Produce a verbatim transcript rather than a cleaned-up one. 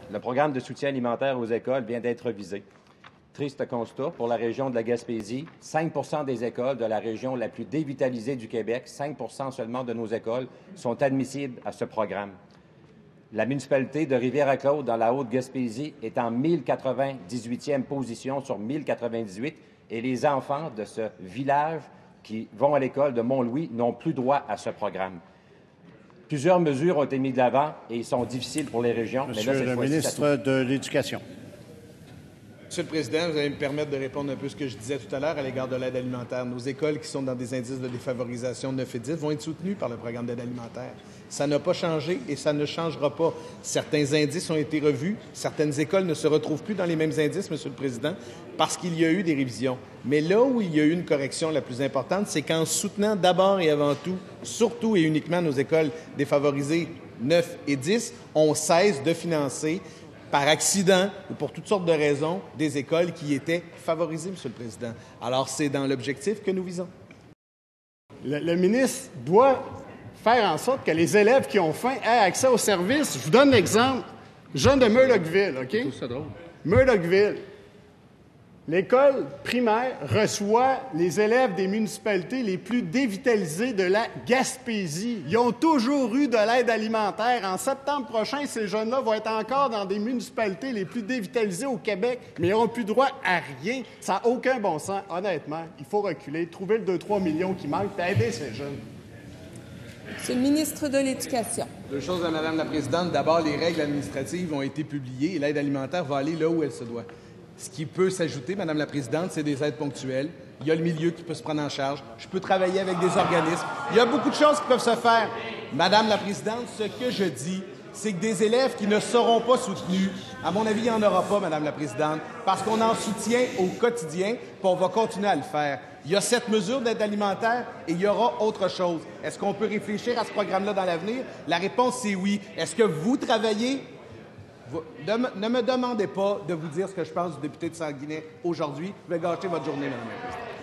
le programme de soutien alimentaire aux écoles vient d'être revisé. Triste constat pour la région de la Gaspésie, cinq pour cent des écoles de la région la plus dévitalisée du Québec, cinq pour cent seulement de nos écoles sont admissibles à ce programme. La municipalité de Rivière-à-Claude, dans la Haute-Gaspésie, est en mille quatre-vingt-dix-huitième position sur mille quatre-vingt-dix-huit et les enfants de ce village qui vont à l'école de Mont-Louis n'ont plus droit à ce programme. Plusieurs mesures ont été mises de l'avant et ils sont difficiles pour les régions. Monsieur mais là, le ministre de l'Éducation. Monsieur le Président, vous allez me permettre de répondre un peu à ce que je disais tout à l'heure à l'égard de l'aide alimentaire. Nos écoles qui sont dans des indices de défavorisation neuf et dix vont être soutenues par le programme d'aide alimentaire. Ça n'a pas changé et ça ne changera pas. Certains indices ont été revus. Certaines écoles ne se retrouvent plus dans les mêmes indices, Monsieur le Président, parce qu'il y a eu des révisions. Mais là où il y a eu une correction la plus importante, c'est qu'en soutenant d'abord et avant tout, surtout et uniquement nos écoles défavorisées neuf et dix, on cesse de financer par accident ou pour toutes sortes de raisons, des écoles qui étaient favorisées, Monsieur le Président. Alors, c'est dans l'objectif que nous visons. Le, le ministre doit faire en sorte que les élèves qui ont faim aient accès aux services. Je vous donne l'exemple. Jeune de Murdochville, OK? Tout ça drôle. Murdochville. L'école primaire reçoit les élèves des municipalités les plus dévitalisées de la Gaspésie. Ils ont toujours eu de l'aide alimentaire. En septembre prochain, ces jeunes-là vont être encore dans des municipalités les plus dévitalisées au Québec, mais ils n'auront plus droit à rien. Ça n'a aucun bon sens. Honnêtement, il faut reculer, trouver le deux trois millions qui manquent et aider ces jeunes. Monsieur le ministre de l'Éducation. Deux choses, Madame la Présidente. D'abord, les règles administratives ont été publiées et l'aide alimentaire va aller là où elle se doit. Ce qui peut s'ajouter, Madame la Présidente, c'est des aides ponctuelles. Il y a le milieu qui peut se prendre en charge. Je peux travailler avec des organismes. Il y a beaucoup de choses qui peuvent se faire. Madame la Présidente, ce que je dis, c'est que des élèves qui ne seront pas soutenus, à mon avis, il n'y en aura pas, Madame la Présidente, parce qu'on en soutient au quotidien, puis on va continuer à le faire. Il y a cette mesure d'aide alimentaire et il y aura autre chose. Est-ce qu'on peut réfléchir à ce programme-là dans l'avenir? La réponse, c'est oui. Est-ce que vous travaillez? Vous, de, ne me demandez pas de vous dire ce que je pense du député de Sanguinet aujourd'hui. Je vais gâcher votre journée, Madame la Présidente.